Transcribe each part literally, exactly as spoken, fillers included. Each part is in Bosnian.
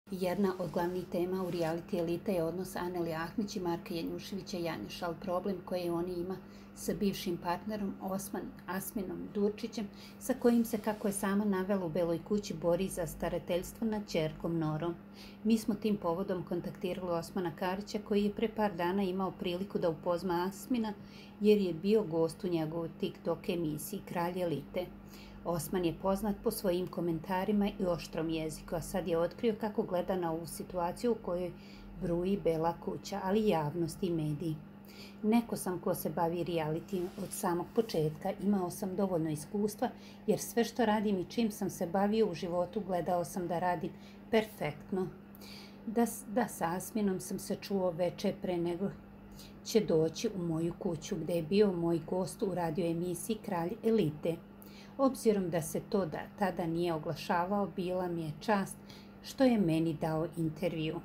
Jedna od glavnih tema u reality elite je odnos Anelije Ahmić i Marka Janjuševića Janjuša, ali problem koji on ima sa bivšim partnerom Osman Asminom Durčićem, sa kojim se, kako je sama navela u Beloj kući, bori za starateljstvo nad ćerkom Norom. Mi smo tim povodom kontaktirali Osmana Karića, koji je pre par dana imao priliku da upozna Asmina, jer je bio gost u njegovoj TikTok emisiji Kralj elite. Osman je poznat po svojim komentarima i oštrom jeziku, a sad je otkrio kako gleda na ovu situaciju u kojoj bruji Bela kuća, ali i javnost i mediji. Neko sam ko se bavi reality od samog početka, imao sam dovoljno iskustva, jer sve što radim i čim sam se bavio u životu gledao sam da radim perfektno. Da, da sa Asminom sam se čuo veče pre nego će doći u moju kuću, gde je bio moj gost u radio emisiji Kralj elite. Obzirom da se to da tada nije oglašavao, bila mi je čast što je meni dao intervju.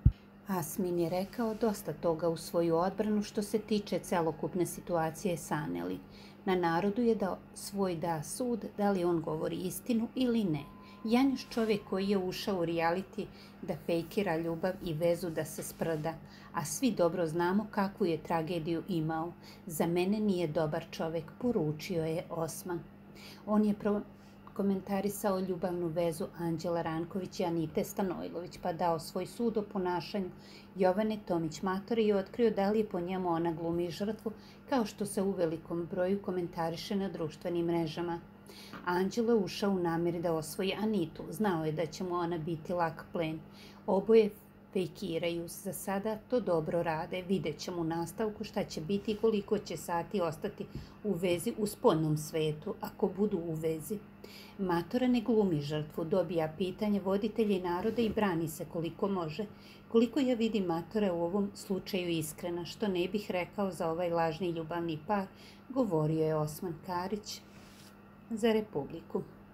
Asmin je rekao dosta toga u svoju odbranu što se tiče celokupne situacije sa Aneli. Na narodu je da svoj da sud, da li on govori istinu ili ne. Janjuš, čovjek koji je ušao u reality da fejkira ljubav i vezu da se sprda, a svi dobro znamo kakvu je tragediju imao. Za mene nije dobar čovjek, poručio je Osman. On je komentarisao ljubavnu vezu Anđela Ranković i Anite Stanojlović, pa dao svoj sud o ponašanju Jovane Tomić-Matore i otkrio da li je po njemu ona glumi žrtvu, kao što se u velikom broju komentariše na društvenim mrežama. Anđelo je ušao u namjeri da osvoji Anitu, znao je da će mu ona biti lak plen. Oboje fejkiraju, za sada to dobro rade, vidjet ćemo u nastavku šta će biti i koliko će sati ostati u vezi u spoljnom svetu, ako budu u vezi. Matora ne glumi žrtvu, dobija pitanje voditelja i naroda i brani se koliko može. Koliko ja vidim, Matora u ovom slučaju iskrena, što ne bih rekao za ovaj lažni ljubavni par, govorio je Osman Karić za Republiku.